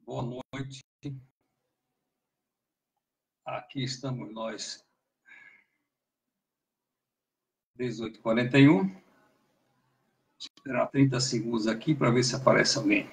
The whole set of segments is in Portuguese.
Boa noite. Aqui estamos nós, 18h41. Esperar 30 segundos aqui para ver se aparece alguém.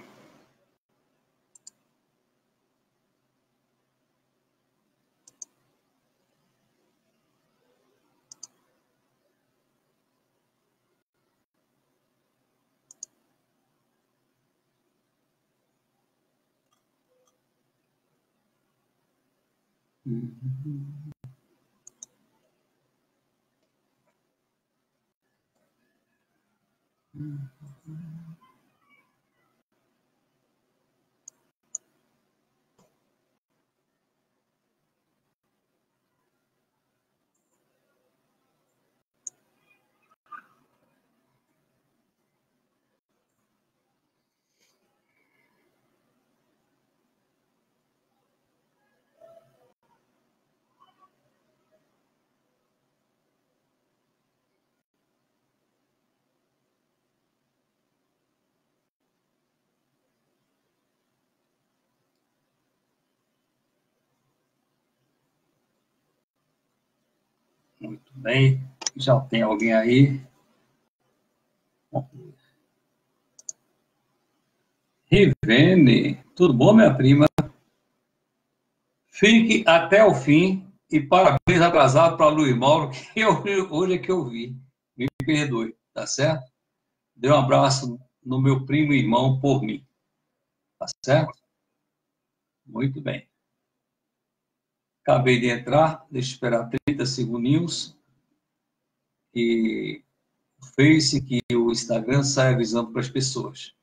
Muito bem, já tem alguém aí. Rivene, tudo bom, minha prima? Fique até o fim e parabéns atrasado para Luiz Mauro, que hoje é que eu vi. Me perdoe, tá certo? Dê um abraço no meu primo e irmão por mim, tá certo? Muito bem. Acabei de entrar, deixa eu esperar 30 segundinhos. E o Face, que o Instagram sai avisando para as pessoas.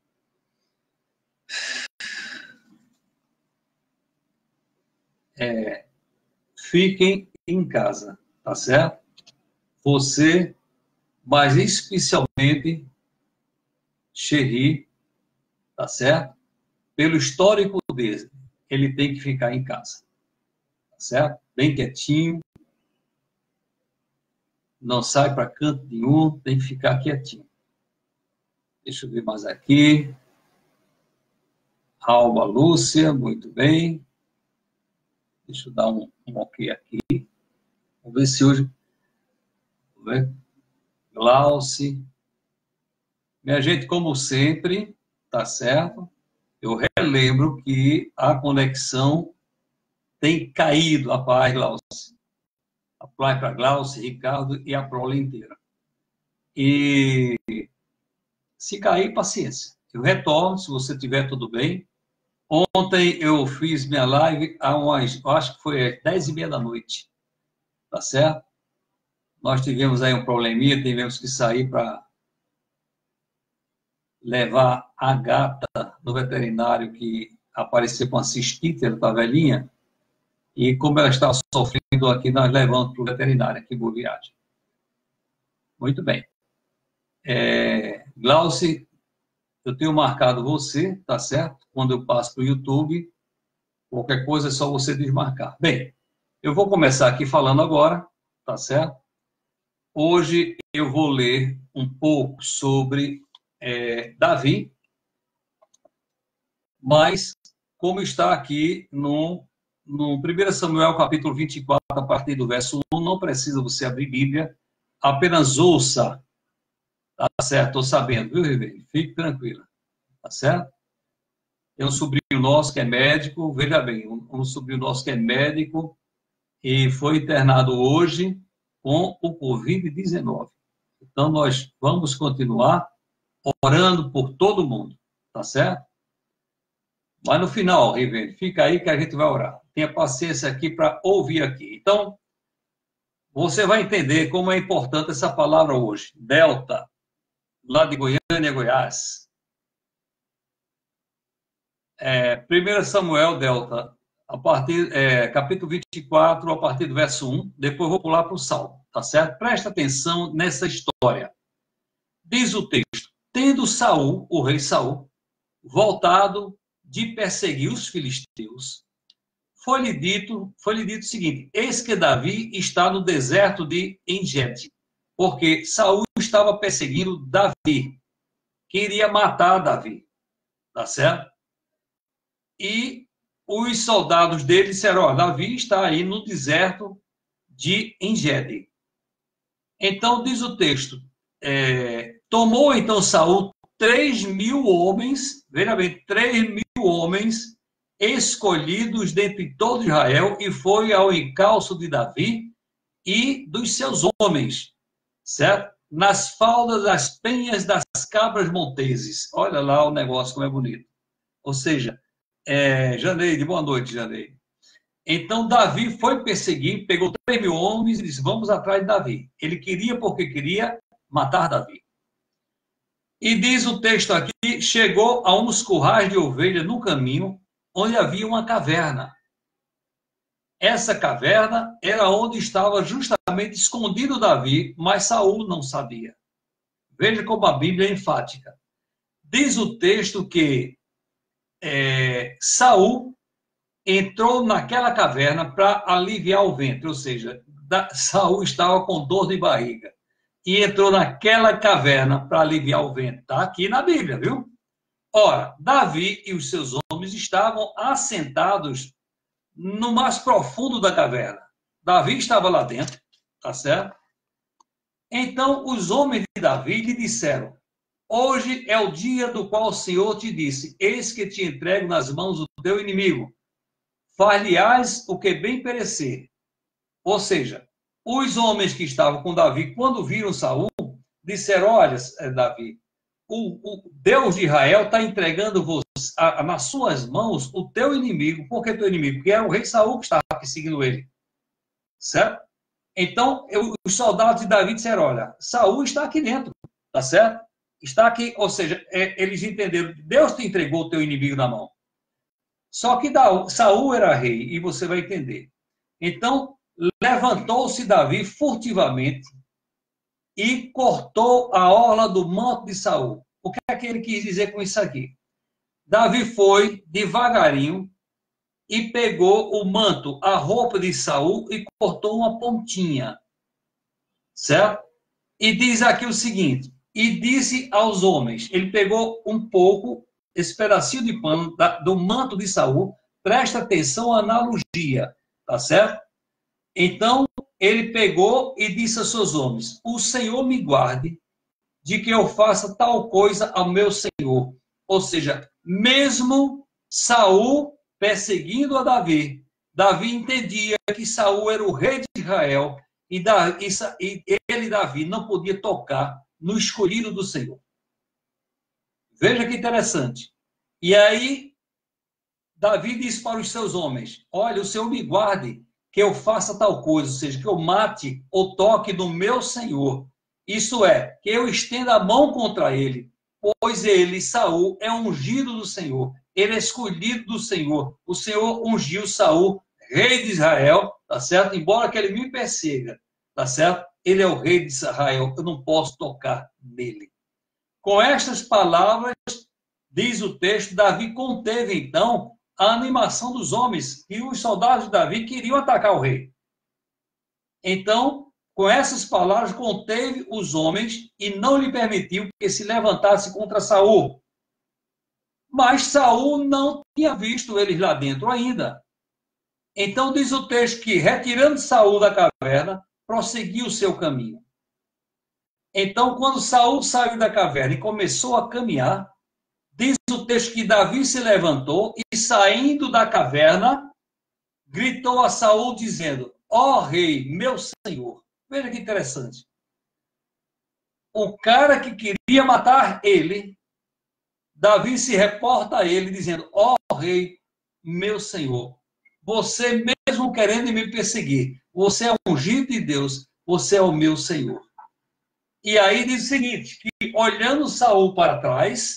Fiquem em casa, tá certo? Você, mas especialmente Xerri, tá certo? Pelo histórico dele, ele tem que ficar em casa, tá certo? Bem quietinho, não sai para canto nenhum, tem que ficar quietinho. Deixa eu ver mais aqui. Alba Lúcia, muito bem. Deixa eu dar um ok aqui. Vamos ver se hoje... Vamos ver. Glauce. Minha gente, como sempre, tá certo? Eu relembro que a conexão tem caído. A paz, Glauce. A paz para Glauce, Ricardo e a prole inteira. E se cair, paciência. Eu retorno, se você tiver tudo bem. Ontem eu fiz minha live acho que foi às 10h30 da noite. Tá certo? Nós tivemos aí um probleminha, tivemos que sair para levar a gata no veterinário que apareceu com a cistite, ela está velhinha, e como ela está sofrendo aqui, nós levamos para o veterinário aqui, boa viagem. Muito bem. Glauce, eu tenho marcado você, tá certo? Quando eu passo para o YouTube, qualquer coisa é só você desmarcar. Bem, eu vou começar aqui falando agora, tá certo? Hoje eu vou ler um pouco sobre Davi, mas como está aqui no 1 Samuel, capítulo 24, a partir do verso 1, não precisa você abrir Bíblia, apenas ouça, tá certo? Estou sabendo, viu, Ribeiro? Fique tranquila, tá certo? Tem um sobrinho nosso que é médico, veja bem, um sobrinho nosso que é médico e foi internado hoje com o Covid-19. Então, nós vamos continuar orando por todo mundo, tá certo? Mas no final, Rivene, fica aí que a gente vai orar. Tenha paciência aqui para ouvir aqui. Então, você vai entender como é importante essa palavra hoje. Delta, lá de Goiânia, Goiás. 1 Samuel, Delta, capítulo 24, a partir do verso 1. Depois vou pular para o Salmo, tá certo? Presta atenção nessa história. Diz o texto: tendo Saul, o rei Saul, voltado de perseguir os filisteus, foi-lhe dito o seguinte: eis que Davi está no deserto de Engedi, porque Saul estava perseguindo Davi, queria matar Davi, tá certo? e os soldados dele disseram, ó, Davi está aí no deserto de Engedi. Então, diz o texto, tomou então Saul 3.000 homens, veja bem, 3.000 homens escolhidos dentre todo Israel e foi ao encalço de Davi e dos seus homens, certo? Nas faldas das penhas das cabras monteses. Olha lá o negócio como é bonito. Ou seja, Janeide, boa noite, Janeide. Então, Davi foi perseguir, pegou 3.000 homens e disse, vamos atrás de Davi. Ele queria porque queria matar Davi. E diz o texto aqui, chegou a uns currais de ovelha no caminho, onde havia uma caverna. Essa caverna era onde estava justamente escondido Davi, mas Saul não sabia. Veja como a Bíblia é enfática. Diz o texto que Saul entrou naquela caverna para aliviar o ventre, ou seja, Saul estava com dor de barriga e entrou naquela caverna para aliviar o ventre. Está aqui na Bíblia, viu? Ora, Davi e os seus homens estavam assentados no mais profundo da caverna. Davi estava lá dentro, tá certo? Então, os homens de Davi lhe disseram, hoje é o dia do qual o Senhor te disse, eis que te entrego nas mãos do teu inimigo. Far-lhe-ás o que bem perecer. Ou seja, os homens que estavam com Davi, quando viram Saul, disseram, olha, Davi, o Deus de Israel está entregando nas suas mãos o teu inimigo. Por que teu inimigo? Porque era o rei Saul que estava perseguindo ele. Certo? Então, os soldados de Davi disseram, olha, Saul está aqui dentro, tá certo? Está aqui, ou seja, eles entenderam, Deus te entregou o teu inimigo na mão. Só que Saul era rei, e você vai entender. Então, levantou-se Davi furtivamente e cortou a orla do manto de Saul. O que é que ele quis dizer com isso aqui? Davi foi devagarinho e pegou o manto, a roupa de Saul e cortou uma pontinha. Certo? E diz aqui o seguinte, e disse aos homens, ele pegou um pouco, esse pedacinho de pano do manto de Saul, presta atenção à analogia, tá certo? Então, ele pegou e disse a seus homens, o Senhor me guarde de que eu faça tal coisa ao meu Senhor. Ou seja, mesmo Saul perseguindo a Davi, Davi entendia que Saul era o rei de Israel e ele, Davi, não podia tocar no escolhido do Senhor. Veja que interessante. E aí, Davi disse para os seus homens, olha, o Senhor me guarde que eu faça tal coisa, ou seja, que eu mate ou toque no meu Senhor. Isso é, que eu estenda a mão contra ele, pois ele, Saul, é ungido do Senhor, ele é escolhido do Senhor. O Senhor ungiu Saul, rei de Israel, tá certo? Embora que ele me persiga, tá certo? Ele é o rei de Israel, eu não posso tocar nele. Com estas palavras, diz o texto, Davi conteve, então, a animação dos homens, e os soldados de Davi queriam atacar o rei. Então, com essas palavras, conteve os homens e não lhe permitiu que se levantasse contra Saul. Mas Saul não tinha visto eles lá dentro ainda. Então, diz o texto que, retirando Saul da caverna, prosseguiu o seu caminho. Então, quando Saul saiu da caverna e começou a caminhar, diz o texto que Davi se levantou e, saindo da caverna, gritou a Saul dizendo, ó rei, meu senhor. Veja que interessante. O cara que queria matar ele, Davi se reporta a ele dizendo, ó rei, meu senhor. Você mesmo querendo me perseguir, você é ungido de Deus, você é o meu senhor. E aí diz o seguinte, que olhando Saul para trás,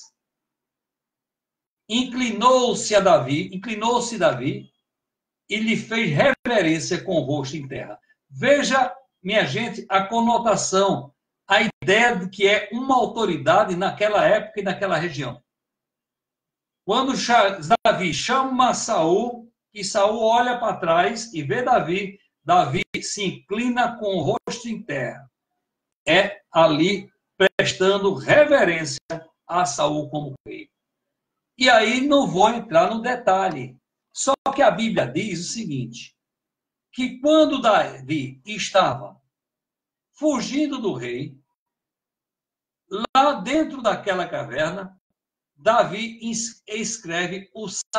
inclinou-se Davi e lhe fez reverência com o rosto em terra. Veja, minha gente, a conotação, a ideia de que é uma autoridade naquela época e naquela região. Quando Davi chama Saul, e Saul olha para trás e vê Davi, Davi se inclina com o rosto em terra. É ali prestando reverência a Saul como rei. E aí não vou entrar no detalhe. Só que a Bíblia diz o seguinte, que quando Davi estava fugindo do rei, lá dentro daquela caverna, Davi escreve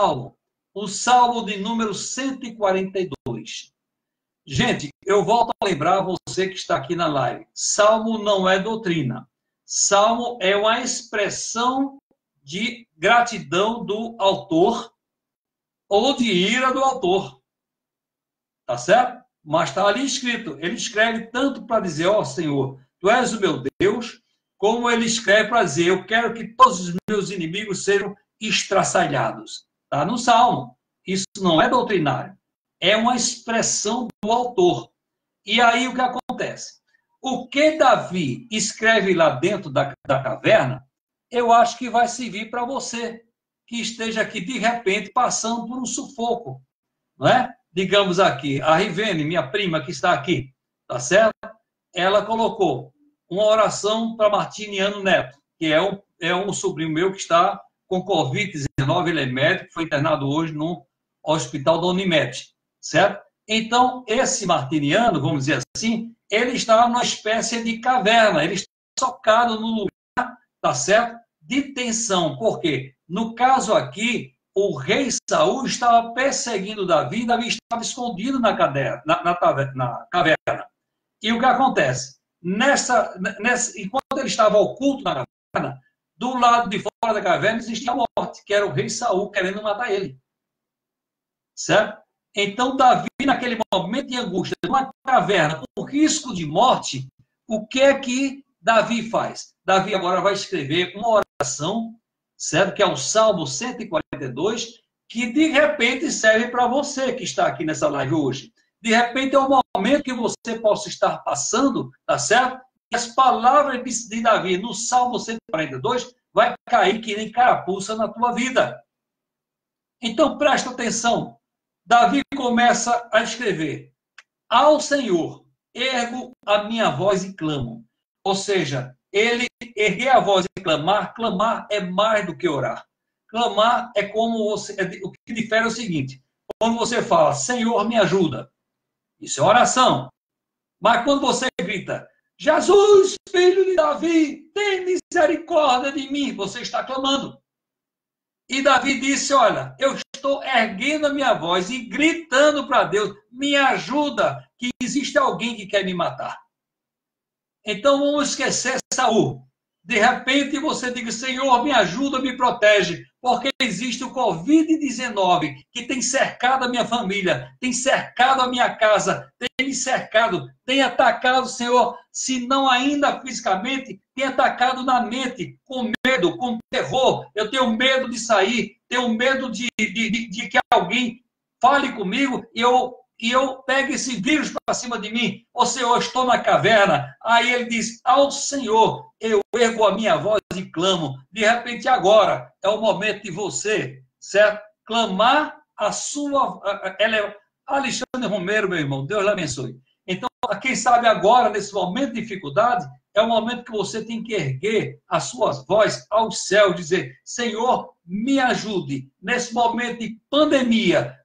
o Salmo de número 142. Gente, eu volto a lembrar você que está aqui na live. Salmo não é doutrina. Salmo é uma expressão de gratidão do autor ou de ira do autor. Tá certo? Mas está ali escrito. Ele escreve tanto para dizer, ó Senhor, tu és o meu Deus, como ele escreve para dizer, eu quero que todos os meus inimigos sejam estraçalhados. Está no Salmo. Isso não é doutrinário. É uma expressão do autor. E aí o que acontece? O que Davi escreve lá dentro da caverna, eu acho que vai servir para você, que esteja aqui de repente passando por um sufoco. Não é? Digamos aqui, a Rivene, minha prima que está aqui, tá certo? Ela colocou uma oração para Martiniano Neto, que é um sobrinho meu que está com Covid-19, ele é médico, foi internado hoje no hospital da Unimed, certo? Então, esse Martiniano, vamos dizer assim, ele está numa espécie de caverna, ele está socado no lugar, tá certo? De tensão, por quê? No caso aqui, o rei Saul estava perseguindo Davi, e Davi estava escondido na caverna. E o que acontece? Enquanto ele estava oculto na caverna, do lado de fora da caverna existia a morte, que era o rei Saul querendo matar ele. Certo? Então, Davi, naquele momento de angústia, numa caverna com risco de morte, o que é que Davi faz? Davi agora vai escrever uma oração, certo? Que é o Salmo 142, que de repente serve para você que está aqui nessa live hoje. De repente é um momento que você possa estar passando, tá certo? E as palavras de Davi no Salmo 142 vai cair que nem carapuça na tua vida. Então presta atenção. Davi começa a escrever: ao Senhor ergo a minha voz e clamo. Ou seja, ele erguer a voz e clamar, clamar é mais do que orar. Clamar é como você, o que difere é o seguinte, quando você fala, Senhor, me ajuda, isso é oração. Mas quando você grita, Jesus, filho de Davi, tem misericórdia de mim, você está clamando. E Davi disse, olha, eu estou erguendo a minha voz e gritando para Deus, me ajuda, que existe alguém que quer me matar. Então vamos esquecer Saul. De repente você diga, Senhor, me ajuda, me protege, porque existe o Covid-19 que tem cercado a minha família, tem cercado a minha casa, tem me cercado, tem atacado, Senhor, se não ainda fisicamente, tem atacado na mente, com medo, com terror. Eu tenho medo de sair, tenho medo de que alguém fale comigo e eu pego esse vírus para cima de mim. Ô Senhor, eu estou na caverna. Aí ele diz, ao Senhor, eu ergo a minha voz e clamo. De repente, agora é o momento de você, certo? Clamar a sua... Alexandre Romero, meu irmão, Deus lhe abençoe. Então, quem sabe agora, nesse momento de dificuldade, é o momento que você tem que erguer as suas vozes ao céu, dizer, Senhor, me ajude. Nesse momento de pandemia,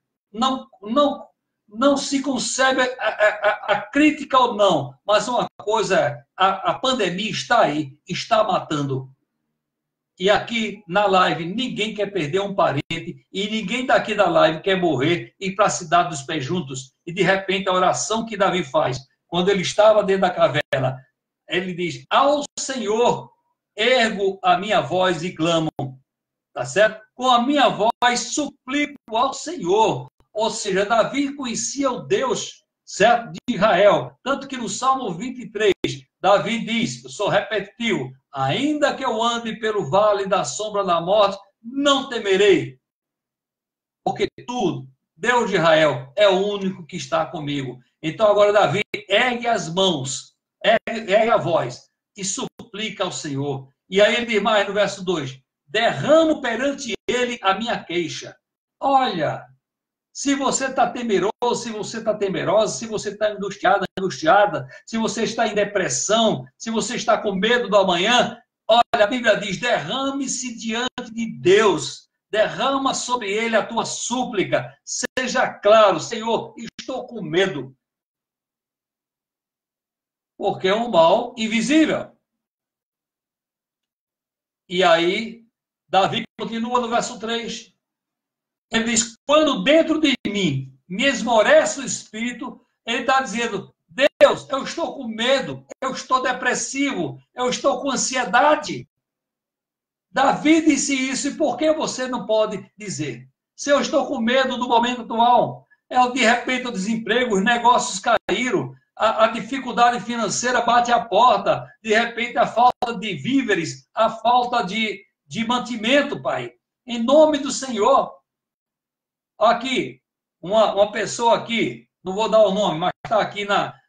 não se concebe a crítica ou não, mas uma coisa é, a pandemia está aí, está matando. E aqui na live, ninguém quer perder um parente, e ninguém daqui da live quer morrer e ir para a cidade dos pés juntos. E de repente a oração que Davi faz, quando ele estava dentro da caverna, ele diz, ao Senhor ergo a minha voz e clamo. Tá certo? Com a minha voz suplico ao Senhor. Ou seja, Davi conhecia o Deus, certo, de Israel. Tanto que no Salmo 23, Davi diz, eu sou repetitivo, ainda que eu ande pelo vale da sombra da morte, não temerei. Porque tu, Deus de Israel, é o único que está comigo. Então agora Davi ergue as mãos, ergue a voz e suplica ao Senhor. E aí ele diz mais no verso 2, derramo perante ele a minha queixa. Olha, se você está temeroso, se você está temerosa, se você está angustiada, se você está em depressão, se você está com medo do amanhã, olha, a Bíblia diz, derrame-se diante de Deus. derrama sobre ele a tua súplica. Seja claro, Senhor, estou com medo. Porque é um mal invisível. E aí, Davi continua no verso 3. Ele diz, quando dentro de mim me esmorece o espírito, ele está dizendo, Deus, eu estou com medo, eu estou depressivo, eu estou com ansiedade. Davi disse isso, e por que você não pode dizer? Se eu estou com medo do momento atual, de repente o desemprego, os negócios caíram, a dificuldade financeira bate à porta, de repente a falta de víveres, a falta de mantimento, Pai. Em nome do Senhor. Aqui, uma pessoa aqui, não vou dar o nome, mas está aqui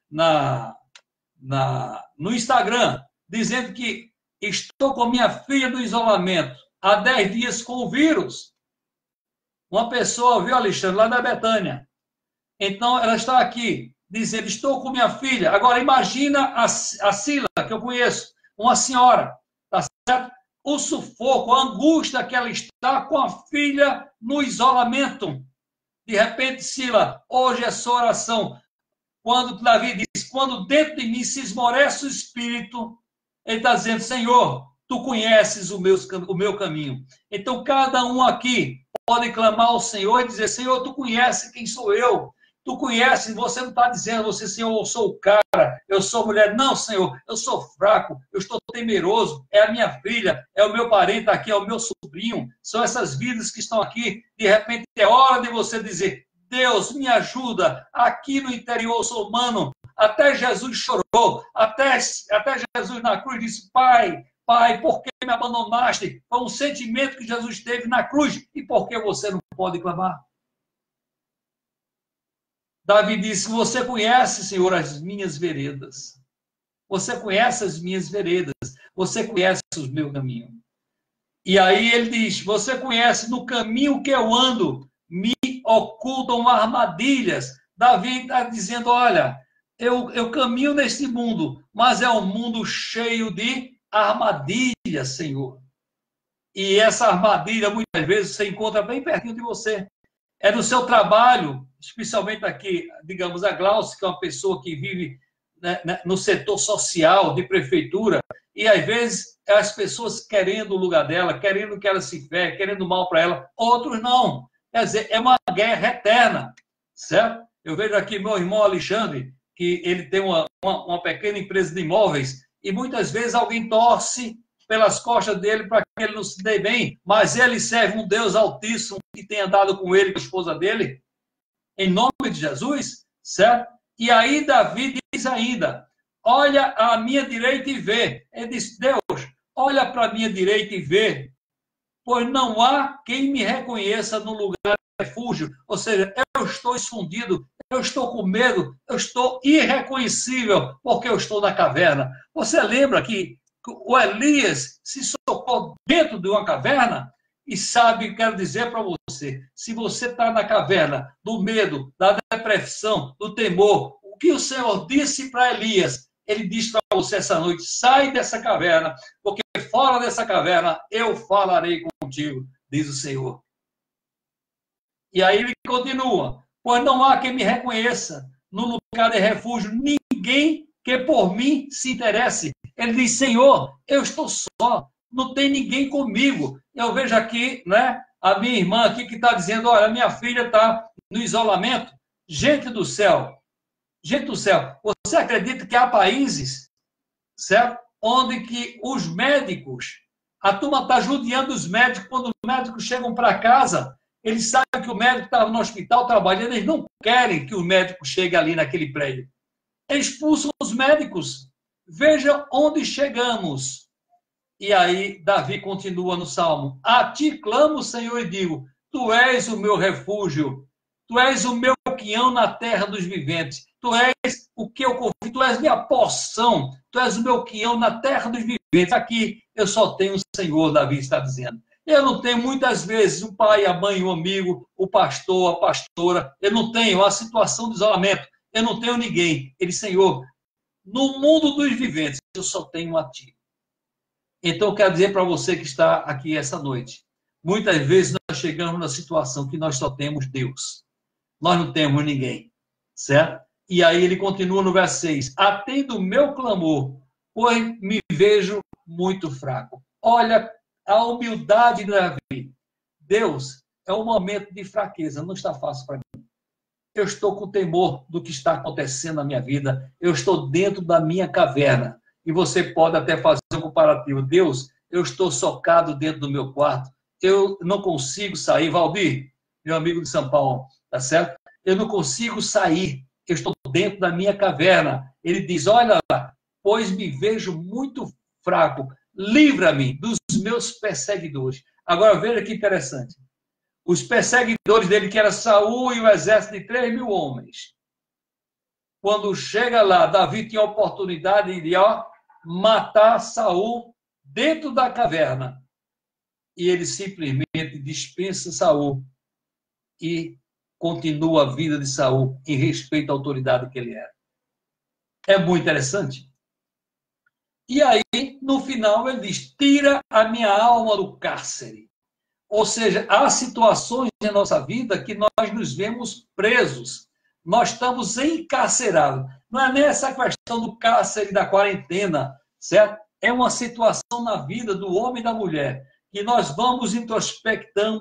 no Instagram, dizendo que estou com minha filha no isolamento, há 10 dias com o vírus. Uma pessoa, viu, Alexandre, lá da Betânia. Então, ela está aqui, dizendo, estou com minha filha. Agora, imagina a Sila, que eu conheço, uma senhora, tá certo? O sufoco, a angústia que ela está com a filha no isolamento. De repente, Sila, hoje é sua oração. Quando Davi diz, quando dentro de mim se esmorece o espírito, ele está dizendo, Senhor, tu conheces o meu caminho. Então, cada um aqui pode clamar ao Senhor e dizer, Senhor, tu conheces quem sou eu. Tu conheces, você não está dizendo, você, Senhor, eu sou o cara, eu sou mulher. Não, Senhor, eu sou fraco, eu estou temeroso, é a minha filha, é o meu parente aqui, é o meu sobrinho. São essas vidas que estão aqui. De repente, é hora de você dizer, Deus, me ajuda. Aqui no interior eu sou humano. Até Jesus chorou, até Jesus na cruz disse, Pai, por que me abandonaste? Foi um sentimento que Jesus teve na cruz. E por que você não pode clamar? Davi disse, você conhece, Senhor, as minhas veredas. Você conhece as minhas veredas. Você conhece o meu caminho. E aí ele diz, você conhece no caminho que eu ando, me ocultam armadilhas. Davi está dizendo, olha, eu caminho nesse mundo, mas é um mundo cheio de armadilhas, Senhor. E essa armadilha, muitas vezes, você encontra bem pertinho de você. É no seu trabalho, especialmente aqui, digamos, a Glaucia, que é uma pessoa que vive, né, no setor social, de prefeitura, e às vezes as pessoas querendo o lugar dela, querendo que ela se ferre, querendo mal para ela, outros não. Quer dizer, é uma guerra eterna, certo? Eu vejo aqui meu irmão Alexandre, que ele tem uma pequena empresa de imóveis, e muitas vezes alguém torce pelas costas dele para que ele não se dê bem, mas ele serve um Deus altíssimo que tem andado com ele, com a esposa dele, em nome de Jesus, certo? E aí Davi diz ainda, olha à minha direita e vê. Ele diz, Deus, olha para a minha direita e vê, pois não há quem me reconheça no lugar de refúgio. Ou seja, eu estou escondido, eu estou com medo, eu estou irreconhecível, porque eu estou na caverna. Você lembra que o Elias se socou dentro de uma caverna? E sabe, quero dizer para você, se você está na caverna do medo, da depressão, do temor, o que o Senhor disse para Elias, ele diz para você essa noite, sai dessa caverna, porque fora dessa caverna eu falarei contigo, diz o Senhor. E aí ele continua, pois não há quem me reconheça no lugar de refúgio, ninguém que por mim se interesse. Ele diz, Senhor, eu estou só, não tem ninguém comigo. Eu vejo aqui, né, a minha irmã aqui que está dizendo, olha, minha filha está no isolamento. Gente do céu, você acredita que há países, certo? Onde que os médicos, a turma está judiando os médicos, quando os médicos chegam para casa, eles sabem que o médico está no hospital trabalhando, eles não querem que o médico chegue ali naquele prédio. Eles expulsam os médicos. Veja onde chegamos. E aí, Davi continua no Salmo. A ti clamo, Senhor, e digo, tu és o meu refúgio, tu és o meu quião na terra dos viventes, tu és o que eu confio, tu és minha porção, tu és o meu quião na terra dos viventes. Aqui eu só tenho o Senhor, Davi está dizendo. Eu não tenho, muitas vezes, o pai, a mãe, o amigo, o pastor, a pastora, eu não tenho a situação de isolamento, eu não tenho ninguém. Ele, Senhor, no mundo dos viventes, eu só tenho a ti. Então, eu quero dizer para você que está aqui essa noite, muitas vezes nós chegamos na situação que nós só temos Deus. Nós não temos ninguém, certo? E aí ele continua no verso 6. Atendo o meu clamor, pois me vejo muito fraco. Olha a humildade de Davi. Deus, é um momento de fraqueza, não está fácil para mim. Eu estou com temor do que está acontecendo na minha vida. Eu estou dentro da minha caverna. E você pode até fazer um comparativo. Deus, eu estou socado dentro do meu quarto. Eu não consigo sair. Valdir, meu amigo de São Paulo, tá certo? Eu não consigo sair. Eu estou dentro da minha caverna. Ele diz, olha, pois me vejo muito fraco. Livra-me dos meus perseguidores. Agora, veja que interessante. Os perseguidores dele, que era Saul e o exército de 3.000 homens. Quando chega lá, Davi tinha a oportunidade de matar Saul dentro da caverna. E ele simplesmente dispensa Saul e continua a vida de Saul em respeito à autoridade que ele era. É muito interessante. E aí, no final, ele diz, tira a minha alma do cárcere. Ou seja, há situações em nossa vida que nós nos vemos presos. Nós estamos encarcerados. Não é nem essa questão do cárcere, da quarentena, certo? É uma situação na vida do homem e da mulher, que nós vamos introspectando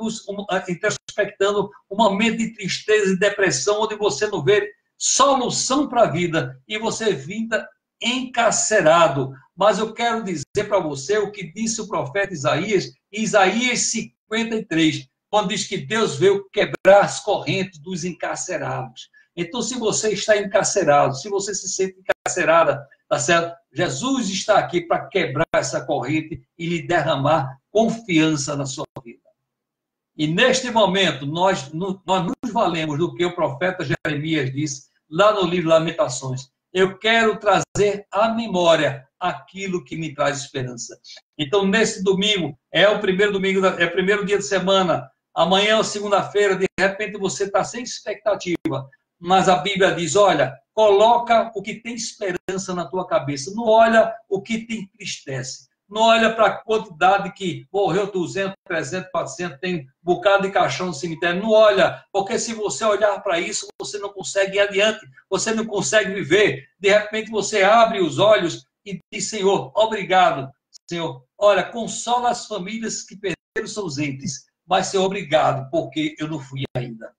um momento de tristeza e depressão, onde você não vê solução para a vida, e você vinda encarcerado. Mas eu quero dizer para você o que disse o profeta Isaías, Isaías 53, quando diz que Deus veio quebrar as correntes dos encarcerados. Então, se você está encarcerado, se você se sente encarcerada, tá certo? Jesus está aqui para quebrar essa corrente e lhe derramar confiança na sua vida. E neste momento, nós nos valemos do que o profeta Jeremias disse lá no livro Lamentações. Eu quero trazer à memória aquilo que me traz esperança. Então, nesse domingo, é o primeiro domingo, é o primeiro dia de semana, amanhã é segunda-feira, de repente você está sem expectativa, mas a Bíblia diz, olha, coloca o que tem esperança na tua cabeça, não olha o que te entristece, não olha para a quantidade que morreu 200, 300, 400, tem um bocado de caixão no cemitério, não olha, porque se você olhar para isso, você não consegue ir adiante, você não consegue viver, de repente você abre os olhos e diz, Senhor, obrigado, Senhor, olha, consola as famílias que perderam seus entes, mas, Senhor, obrigado, porque eu não fui ainda.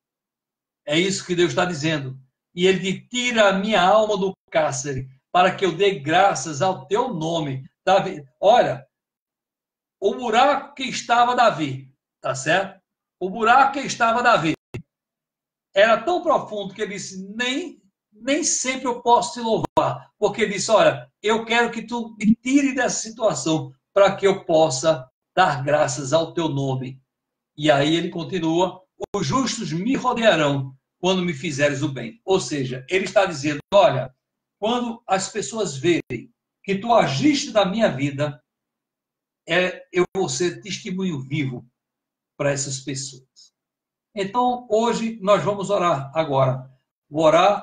É isso que Deus está dizendo. E Ele diz, tira a minha alma do cárcere, para que eu dê graças ao teu nome. Davi, olha, o buraco que estava Davi, tá certo? O buraco que estava Davi era tão profundo que ele disse, nem sempre eu posso te louvar, porque ele disse, olha, eu quero que tu me tire dessa situação para que eu possa dar graças ao teu nome. E aí ele continua, os justos me rodearão quando me fizeres o bem. Ou seja, ele está dizendo, olha, quando as pessoas verem que tu agiste na minha vida, eu vou ser testemunho vivo para essas pessoas. Então, hoje, nós vamos orar agora. Vou orar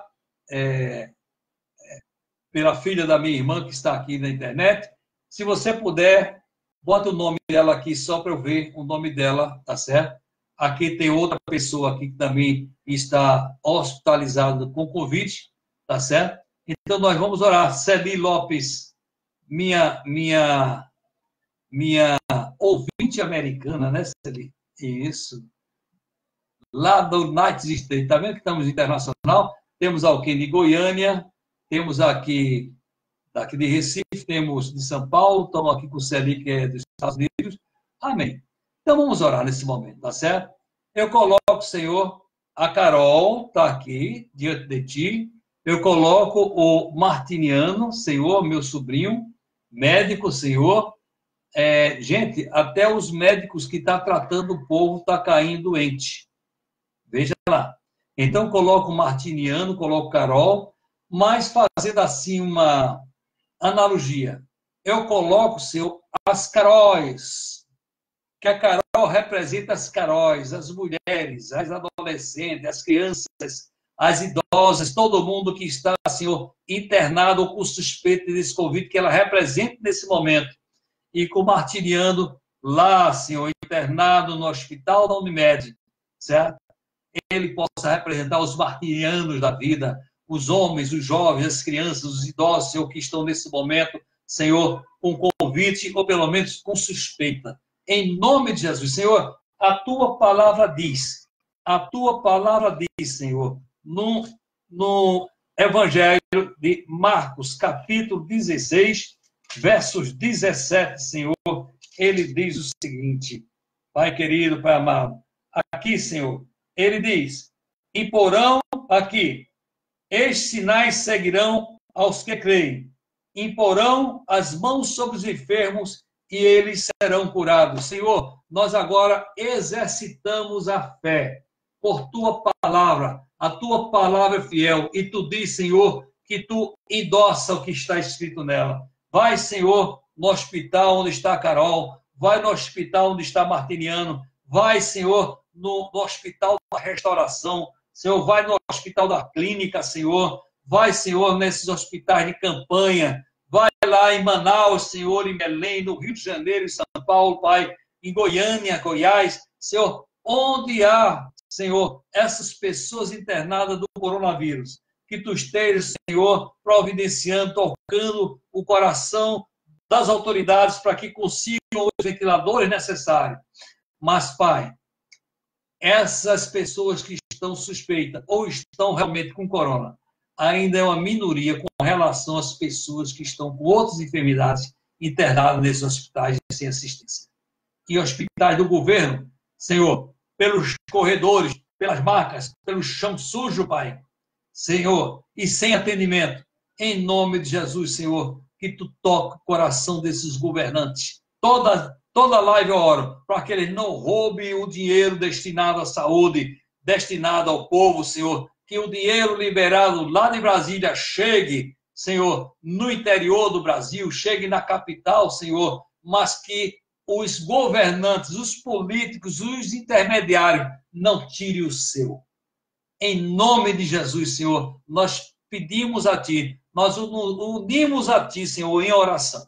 pela filha da minha irmã, que está aqui na internet. Se você puder, bota o nome dela aqui, só para eu ver o nome dela, tá certo? Aqui tem outra pessoa aqui que também está hospitalizada com Covid, tá certo? Então, nós vamos orar. Celi Lopes, minha ouvinte americana, né, Celi? Isso. Lá do United States, tá vendo que estamos internacional? Temos alguém de Goiânia, temos aqui de Recife, temos de São Paulo, estamos aqui com o Celi, que é dos Estados Unidos. Amém. Então, vamos orar nesse momento, tá certo? Eu coloco, Senhor, a Carol está aqui, diante de ti. Eu coloco o Martiniano, Senhor, meu sobrinho, médico, Senhor. Gente, até os médicos que estão tratando o povo estão caindo doente. Veja lá. Então, coloco o Martiniano, coloco Carol, mas fazendo assim uma analogia. Eu coloco, Senhor, as Caróis, que a Carol representa as Caróis, as mulheres, as adolescentes, as crianças, as idosas, todo mundo que está, Senhor, internado ou com suspeita desse Covid, que ela representa nesse momento. E com o Martiniano lá, Senhor, internado no hospital da Unimed, certo? Ele possa representar os martirianos da vida, os homens, os jovens, as crianças, os idosos, Senhor, que estão nesse momento, Senhor, com convite ou pelo menos com suspeita. Em nome de Jesus, Senhor, a tua palavra diz, Senhor, no Evangelho de Marcos, capítulo 16, versos 17, Senhor, ele diz o seguinte, Pai querido, Pai amado, aqui, Senhor, ele diz, imporão aqui, estes sinais seguirão aos que creem, imporão as mãos sobre os enfermos e eles serão curados. Senhor, nós agora exercitamos a fé por tua palavra, a tua palavra é fiel, e tu diz, Senhor, que tu endossa o que está escrito nela. Vai, Senhor, no hospital onde está a Carol, vai no hospital onde está Martiniano, vai, Senhor, no hospital da restauração, Senhor, vai no hospital da clínica, Senhor, vai, Senhor, nesses hospitais de campanha, vai lá em Manaus, Senhor, em Belém, no Rio de Janeiro, em São Paulo, Pai, em Goiânia, Goiás, Senhor, onde há, Senhor, essas pessoas internadas do coronavírus, que tu estejas, Senhor, providenciando, tocando o coração das autoridades para que consigam os ventiladores necessários. Mas, Pai, essas pessoas que estão suspeitas ou estão realmente com corona, ainda é uma minoria com relação às pessoas que estão com outras enfermidades internadas nesses hospitais sem assistência. E hospitais do governo, Senhor, pelos corredores, pelas marcas, pelo chão sujo, Pai, Senhor, e sem atendimento, em nome de Jesus, Senhor, que tu toque o coração desses governantes. Toda live eu oro para que eles não roubem o dinheiro destinado à saúde, destinado ao povo, Senhor, que o dinheiro liberado lá de Brasília chegue, Senhor, no interior do Brasil, chegue na capital, Senhor, mas que os governantes, os políticos, os intermediários não tirem o seu. Em nome de Jesus, Senhor, nós pedimos a Ti, nós unimos a Ti, Senhor, em oração.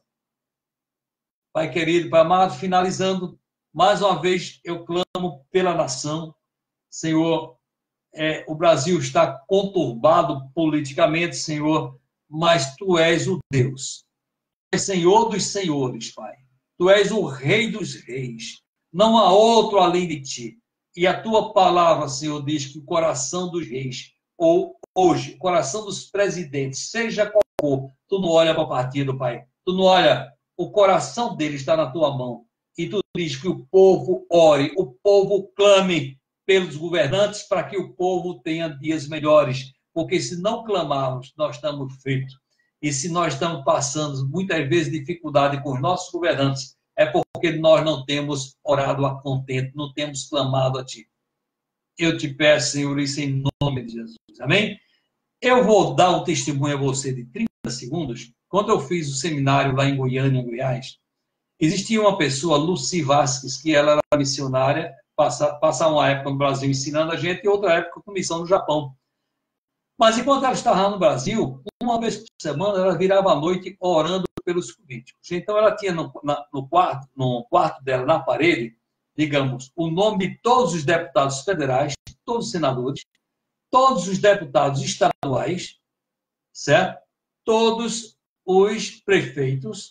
Pai querido, Pai amado, finalizando, mais uma vez eu clamo pela nação. Senhor, o Brasil está conturbado politicamente, Senhor, mas Tu és o Deus. Tu és Senhor dos senhores, Pai. Tu és o Rei dos reis. Não há outro além de Ti. E a Tua palavra, Senhor, diz que o coração dos reis, ou hoje, o coração dos presidentes, seja qual for, Tu não olha para o partido, Pai. Tu não olha, o coração deles está na Tua mão. E Tu diz que o povo ore, o povo clame pelos governantes para que o povo tenha dias melhores. Porque se não clamarmos, nós estamos feitos. E se nós estamos passando, muitas vezes, dificuldade com os nossos governantes, é porque nós não temos orado a contento, não temos clamado a Ti. Eu te peço, Senhor, isso em nome de Jesus. Amém? Eu vou dar um testemunho a você de 30 segundos. Quando eu fiz o seminário lá em Goiânia, Goiás, existia uma pessoa, Lucy Vasques, que ela era missionária, passar uma época no Brasil ensinando a gente e outra época com missão no Japão. Mas enquanto ela estava no Brasil, uma vez por semana, ela virava à noite orando pelos políticos. Então, ela tinha no quarto dela, na parede, digamos, o nome de todos os deputados federais, todos os senadores, todos os deputados estaduais, certo? Todos os prefeitos,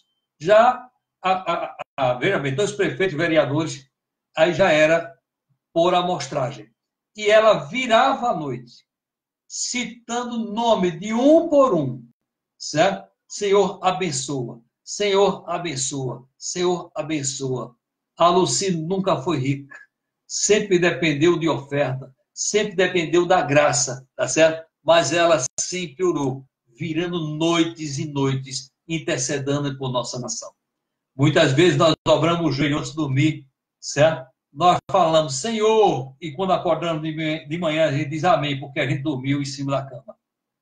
veja bem, todos os prefeitos, vereadores, aí já era por amostragem. E ela virava à noite, citando o nome de um por um, certo? Senhor, abençoa. Senhor, abençoa. Senhor, abençoa. A Lucy nunca foi rica. Sempre dependeu de oferta. Sempre dependeu da graça, tá certo? Mas ela sempre orou, virando noites e noites, intercedendo por nossa nação. Muitas vezes nós dobramos o joelho antes de dormir, certo? Nós falamos, Senhor, e quando acordamos de manhã, a gente diz amém, porque a gente dormiu em cima da cama.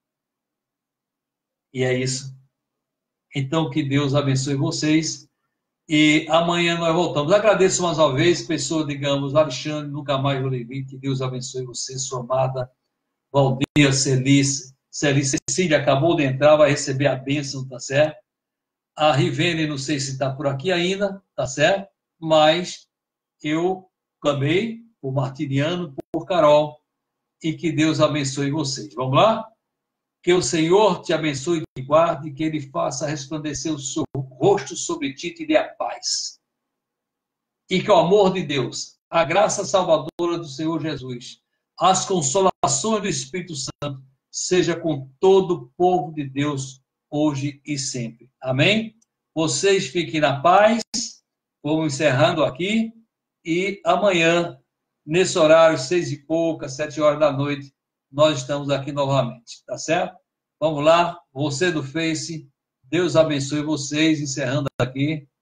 E é isso. Então, que Deus abençoe vocês. E amanhã nós voltamos. Agradeço mais uma vez, pessoa, digamos, Alexandre, nunca mais vou levar. Que Deus abençoe você, sua amada Valdir, Celice, Cecília acabou de entrar, vai receber a bênção, tá certo? A Rivene, não sei se está por aqui ainda, tá certo? Mas eu clamei por Martiniano, por Carol, e que Deus abençoe vocês. Vamos lá? Que o Senhor te abençoe e te guarde, que Ele faça resplandecer o seu rosto sobre ti e te dê a paz. E que o amor de Deus, a graça salvadora do Senhor Jesus, as consolações do Espírito Santo, seja com todo o povo de Deus, hoje e sempre. Amém? Vocês fiquem na paz. Vamos encerrando aqui. E amanhã, nesse horário, 6h pouca, 7 horas da noite, nós estamos aqui novamente. Tá certo? Vamos lá. Você do Face, Deus abençoe vocês. Encerrando aqui.